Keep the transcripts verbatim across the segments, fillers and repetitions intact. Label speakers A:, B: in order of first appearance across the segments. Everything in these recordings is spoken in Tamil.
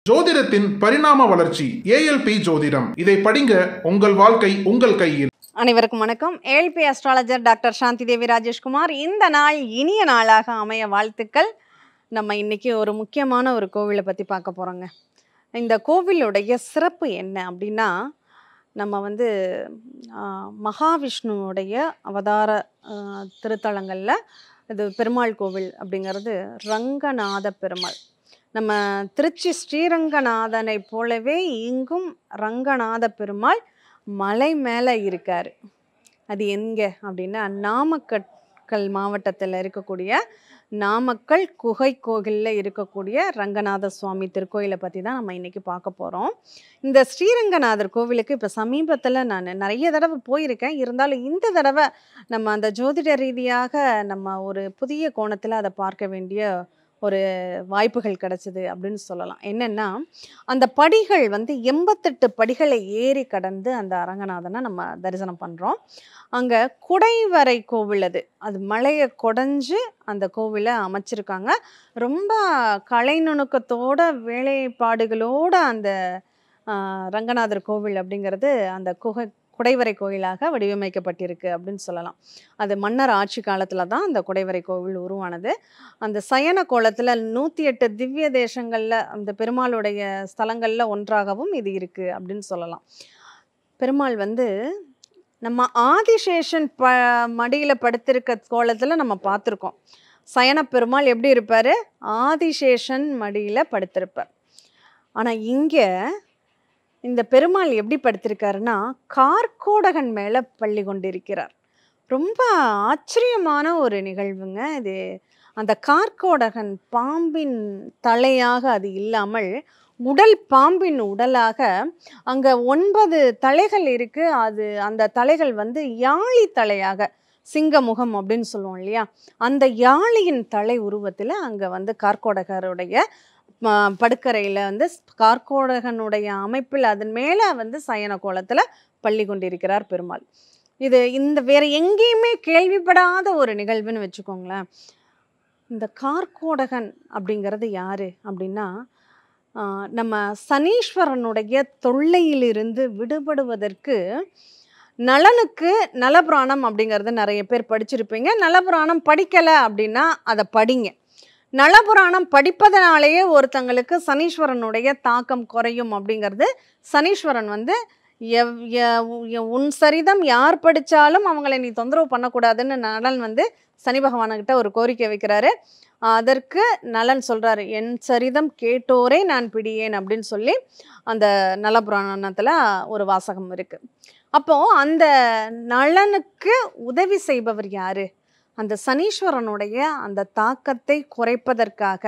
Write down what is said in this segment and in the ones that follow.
A: ஜோதிடத்தின் பரிணாம வளர்ச்சி ஏஎல்பி ஜோதிடம். இதை படிங்க, உங்கள் வாழ்க்கை உங்கள் கையில்.
B: அனைவருக்கும் வணக்கம். ALP astrologer doctor Shanti Devi Rajeshkumar. இந்த நாள் இனிய நாளாக அமைய வாழ்த்துக்கள். நம்ம இன்னைக்கு ஒரு முக்கியமான ஒரு கோவிலை பற்றி பார்க்க போகிறோங்க. இந்த கோவிலுடைய சிறப்பு என்ன அப்படின்னா, நம்ம வந்து மகாவிஷ்ணுவுடைய அவதார திருத்தலங்களில் இது பெருமாள் கோவில் அப்படிங்கிறது ரங்கநாத பெருமாள். நம்ம திருச்சி ஸ்ரீரங்கநாதனை போலவே இங்கும் ரங்கநாத பெருமாள் மலை மேலே இருக்கார். அது எங்கே அப்படின்னா, நாமக்கல் மாவட்டத்தில் இருக்கக்கூடிய நாமக்கல் குகை கோவிலில் இருக்கக்கூடிய ரங்கநாத சுவாமி திருக்கோயிலை பற்றி தான் நம்ம இன்றைக்கி பார்க்க போகிறோம். இந்த ஸ்ரீரங்கநாதர் கோவிலுக்கு இப்போ சமீபத்தில் நான் நிறைய தடவை போயிருக்கேன். இருந்தாலும் இந்த தடவை நம்ம அந்த ஜோதிட ரீதியாக நம்ம ஒரு புதிய கோணத்தில் அதை பார்க்க வேண்டிய ஒரு வாய்ப்புகள் கிடச்சிது அப்படின்னு சொல்லலாம். என்னென்னா, அந்த படிகள் வந்து எண்பத்தெட்டு படிகளை ஏறி கடந்து அந்த அரங்கநாதனை நம்ம தரிசனம் பண்ணுறோம். அங்கே குடைவரை கோவில், அது அது மலையை கொடைஞ்சு அந்த கோவிலை அமைச்சிருக்காங்க. ரொம்ப கலை நுணுக்கத்தோட வேலைப்பாடுகளோட அந்த ரங்கநாதர் கோவில் அப்படிங்கிறது அந்த குகை குடைவரை கோயிலாக வடிவமைக்கப்பட்டிருக்கு அப்படின்னு சொல்லலாம். அது மன்னர் ஆட்சி காலத்தில் தான் அந்த குடைவரை கோவில் உருவானது. அந்த சயன கோலத்தில் நூற்றி எட்டு திவ்ய தேசங்களில் அந்த பெருமாளுடைய ஸ்தலங்களில் ஒன்றாகவும் இது இருக்குது அப்படின்னு சொல்லலாம். பெருமாள் வந்து நம்ம ஆதிசேஷன் ப மடியில் படுத்திருக்க கோலத்தில் நம்ம பார்த்துருக்கோம். சயன பெருமாள் எப்படி இருப்பார்? ஆதிசேஷன் மடியில் படுத்திருப்பார். ஆனால் இங்கே இந்த பெருமாள் எப்படி படுத்திருக்காருன்னா, கார்கோடகன் மேலே பள்ளி கொண்டிருக்கிறார். ரொம்ப ஆச்சரியமான ஒரு நிகழ்வுங்க இது. அந்த கார்கோடகன் பாம்பின் தலையாக அது இல்லாமல் உடல் பாம்பின் உடலாக அங்கே ஒன்பது தலைகள் இருக்குது. அது அந்த தலைகள் வந்து யாழி தலையாக, சிங்க முகம் அப்படின்னு சொல்லுவோம் இல்லையா, அந்த யாழியின் தலை உருவத்தில் அங்கே வந்து கார்கோடகருடைய படுக்கறையில் வந்து கார்கோடகனுடைய அமைப்பில் அதன் மேலே வந்து சயன கோலத்தில் பள்ளி கொண்டிருக்கிறார் பெருமாள். இது இந்த வேற எங்கேயுமே கேள்விப்படாத ஒரு நிகழ்வுன்னு வச்சுக்கோங்களேன். இந்த கார்கோடகன் அப்படிங்கிறது யாரு அப்படின்னா, நம்ம சனீஸ்வரனுடைய தொல்லையிலிருந்து விடுபடுவதற்கு நலனுக்கு நலபுராணம் அப்படிங்கிறது நிறைய பேர் படிச்சிருப்பீங்க. நலபுராணம் படிக்கலை அப்படின்னா அதை படிங்க. நலபுராணம் படிப்பதனாலேயே ஒருத்தங்களுக்கு சனீஸ்வரனுடைய தாக்கம் குறையும் அப்படிங்கிறது. சனீஸ்வரன் வந்து எவ் உன் சரிதம் யார் படித்தாலும் அவங்கள நீ தொந்தரவு பண்ணக்கூடாதுன்னு நலன் வந்து சனி பகவான்கிட்ட ஒரு கோரிக்கை வைக்கிறாரு. அதற்கு நலன் சொல்கிறாரு, என் சரிதம் கேட்டோரே நான் பிடியேன் அப்படின்னு சொல்லி அந்த நலபுராணத்தில் ஒரு வாசகம் இருக்குது. அப்போது அந்த நலனுக்கு உதவி செய்பவர் யார்? அந்த சனீஸ்வரனுடைய அந்த தாக்கத்தை குறைப்பதற்காக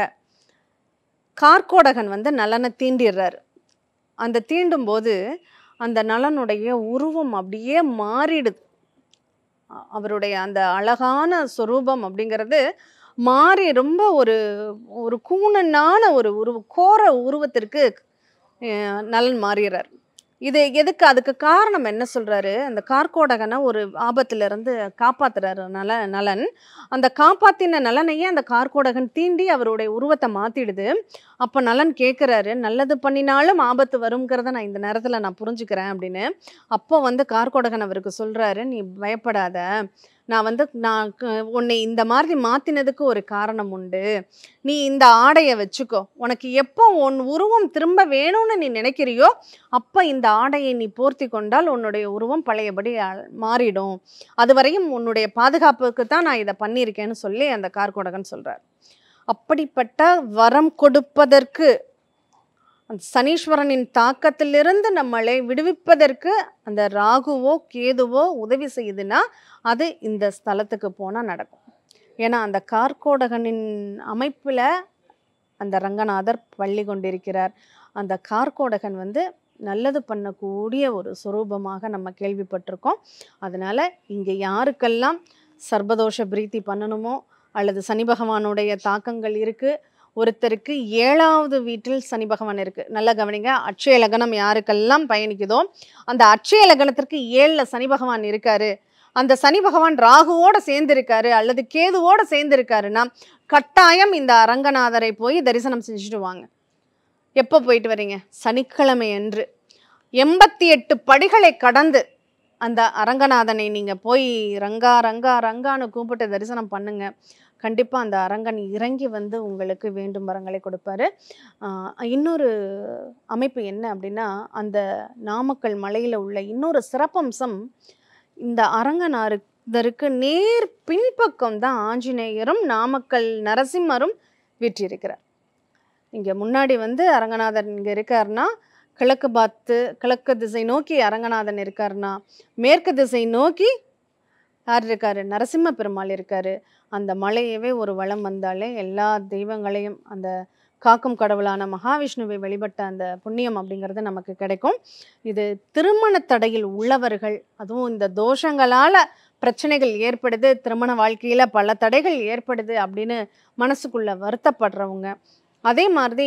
B: கார்கோடகன் வந்து நலனை தீண்டிடுறாரு. அந்த தீண்டும் போது அந்த நலனுடைய உருவம் அப்படியே மாறிடுது. அவருடைய அந்த அழகான சொரூபம் அப்படிங்கிறது மாறி ரொம்ப ஒரு ஒரு கூணனான ஒரு உருவ கோர உருவத்திற்கு நலன் மாறிடுறார். இது எதுக்கு? அதுக்கு காரணம் என்ன சொல்கிறாரு? அந்த கார்கோடகனை ஒரு ஆபத்திலிருந்து காப்பாற்றுறாரு நல நலன். அந்த காப்பாற்றின நலனையே அந்த கார்கோடகன் தீண்டி அவருடைய உருவத்தை மாற்றிடுது. அப்போ நலன் கேட்குறாரு, நல்லது பண்ணினாலும் ஆபத்து வருங்கிறத நான் இந்த நேரத்தில் நான் புரிஞ்சுக்கிறேன் அப்படின்னு. அப்போ வந்து கார்கோடகன் அவருக்கு சொல்கிறாரு, நீ பயப்படாத, நான் வந்து நான் உன்னை இந்த மாதிரி மாற்றினதுக்கு ஒரு காரணம் உண்டு. நீ இந்த ஆடையை வச்சுக்கோ. உனக்கு எப்போ உன் உருவம் திரும்ப வேணும்னு நீ நினைக்கிறியோ அப்போ இந்த ஆடையை நீ போர்த்தி கொண்டால் உன்னுடைய உருவம் பழையபடி மாறிடும். அதுவரையும் உன்னுடைய பாதுகாப்புக்கு தான் நான் இதை பண்ணியிருக்கேன்னு சொல்லி அந்த கார்கோடகன் சொல்கிறார். அப்படிப்பட்ட வரம் கொடுப்பதற்கு, அந்த சனீஸ்வரனின் தாக்கத்திலிருந்து நம்மளை விடுவிப்பதற்கு அந்த ராகுவோ கேதுவோ உதவி செய்யுதுன்னா அது இந்த ஸ்தலத்துக்கு போனால் நடக்கும். ஏன்னா அந்த கார்கோடகனின் அமைப்பில் அந்த ரங்கநாதர் பள்ளி கொண்டிருக்கிறார். அந்த கார்கோடகன் வந்து நல்லது பண்ணக்கூடிய ஒரு சொரூபமாக நம்ம கேள்விப்பட்டிருக்கோம். அதனால் இங்கே யாருக்கெல்லாம் சர்பதோஷ பிரீத்தி பண்ணணுமோ அல்லது சனி பகவானுடைய தாக்கங்கள் இருக்குது, ஒருத்தருக்கு ஏழாவது வீட்டில் சனி பகவான் இருக்குது. நல்லா கவனிங்க, அட்சய லக்னம் யாருக்கெல்லாம் பயணிக்குதோ அந்த அட்சய லக்னத்திற்கு ஏழில் சனி பகவான் இருக்காரு, அந்த சனி பகவான் ராகுவோட சேர்ந்திருக்காரு அல்லது கேதுவோட சேர்ந்திருக்காருன்னா கட்டாயம் இந்த அரங்கநாதரை போய் தரிசனம் செஞ்சுட்டு வாங்க. எப்போ போயிட்டு வரீங்க? சனிக்கிழமை அன்று எண்பத்தி எட்டு படிகளை கடந்து அந்த அரங்கநாதனை நீங்கள் போய் ரங்கா ரங்கா ரங்கான்னு கூப்பிட்டு தரிசனம் பண்ணுங்க. கண்டிப்பாக அந்த அரங்கன் இறங்கி வந்து உங்களுக்கு வேண்டும் வரங்களை கொடுப்பாரு. இன்னொரு அமைப்பு என்ன அப்படின்னா, அந்த நாமக்கல் மலையில் உள்ள இன்னொரு சிறப்பம்சம், இந்த அரங்கநாதருக்கு நேர் பின்பக்கம் தான் ஆஞ்சநேயரும் நாமக்கல் நரசிம்மரும் வீற்றிருக்கிறார். இங்கே முன்னாடி வந்து அரங்கநாதன் இங்கே இருக்காருன்னா, கிழக்கு பார்த்து கிழக்கு திசை நோக்கி அரங்கநாதன் இருக்காருன்னா, மேற்கு திசை நோக்கி யார் இருக்காரு? நரசிம்ம பெருமாள் இருக்காரு. அந்த மலையவே ஒரு வளம் வந்தாலே எல்லா தெய்வங்களையும், அந்த காக்கும் கடவுளான மகாவிஷ்ணுவை வழிபட்ட அந்த புண்ணியம் அப்படிங்கிறது நமக்கு கிடைக்கும். இது திருமண தடையில் உள்ளவர்கள், அதுவும் இந்த தோஷங்களால் பிரச்சனைகள் ஏற்படுது, திருமண வாழ்க்கையில் பல தடைகள் ஏற்படுது அப்படின்னு மனசுக்குள்ளே வருத்தப்படுறவங்க, அதே மாதிரி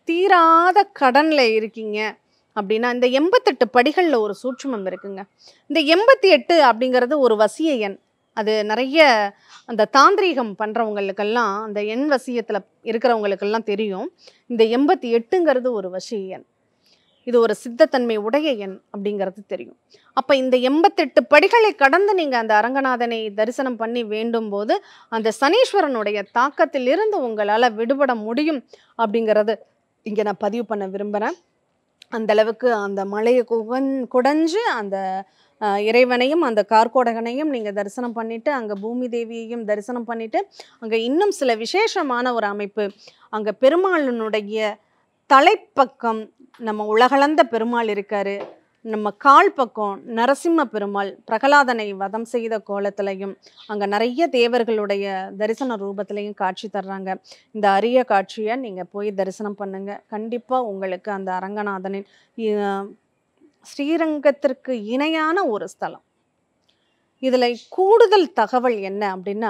B: தீராத கடனில் இருக்கீங்க அப்படின்னா, இந்த எண்பத்தெட்டு படிகளில் ஒரு சூட்சுமம் இருக்குங்க. இந்த எண்பத்தி எட்டு அப்படிங்கிறது ஒரு வசிய எண். அது நிறைய அந்த தாந்திரீகம் பண்ணுறவங்களுக்கெல்லாம், அந்த எண் வசியத்தில் இருக்கிறவங்களுக்கெல்லாம் தெரியும். இந்த எண்பத்தி எட்டுங்கிறது ஒரு வசிய எண், இது ஒரு சித்தத்தன்மை உடைய எண் அப்படிங்கிறது தெரியும். அப்போ இந்த எண்பத்தெட்டு படிகளை கடந்து நீங்கள் அந்த அரங்கநாதனை தரிசனம் பண்ணி வேண்டும் போது அந்த சனீஸ்வரனுடைய தாக்கத்திலிருந்து உங்களால் விடுபட முடியும் அப்படிங்கிறது இங்கே நான் பதிவு பண்ண விரும்புகிறேன். அந்தளவுக்கு அந்த மலையை குகன் குடைஞ்சு அந்த இறைவனையும் அந்த கார்கோடகனையும் நீங்கள் தரிசனம் பண்ணிவிட்டு, அங்கே பூமி தேவியையும் தரிசனம் பண்ணிவிட்டு, அங்கே இன்னும் சில விசேஷமான ஒரு அமைப்பு, அங்கே பெருமாளினுடைய தலைப்பக்கம் நம்ம உலகளந்த பெருமாள் இருக்கார், நம்ம கால் பக்கம் நரசிம்ம பெருமாள் பிரகலாதனை வதம் செய்த கோலத்திலையும் அங்கே நிறைய தேவர்களுடைய தரிசன ரூபத்திலையும் காட்சி தர்றாங்க. இந்த அரிய காட்சியை நீங்கள் போய் தரிசனம் பண்ணுங்கள். கண்டிப்பாக உங்களுக்கு அந்த அரங்கநாதனின் ஸ்ரீரங்கத்திற்கு இணையான ஒரு ஸ்தலம். இதில் கூடுதல் தகவல் என்ன அப்படின்னா,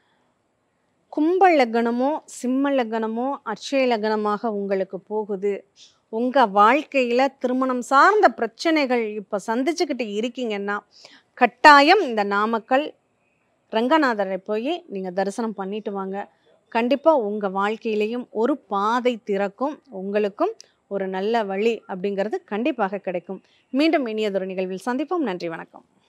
B: கும்ப லக்னமோ சிம்ம லக்னமோ அட்சய லக்னமாக உங்களுக்கு போகுது, உங்கள் வாழ்க்கையில் திருமணம் சார்ந்த பிரச்சனைகள் இப்போ சந்திச்சுக்கிட்டு இருக்கீங்கன்னா, கட்டாயம் இந்த நாமக்கல் ரங்கநாதரை போய் நீங்கள் தரிசனம் பண்ணிட்டு வாங்க. கண்டிப்பாக உங்கள் வாழ்க்கையிலையும் ஒரு பாதை திறக்கும், உங்களுக்கும் ஒரு நல்ல வழி அப்படிங்கிறது கண்டிப்பாக கிடைக்கும். மீண்டும் இனியதொரு நிகழ்வில் சந்திப்போம். நன்றி, வணக்கம்.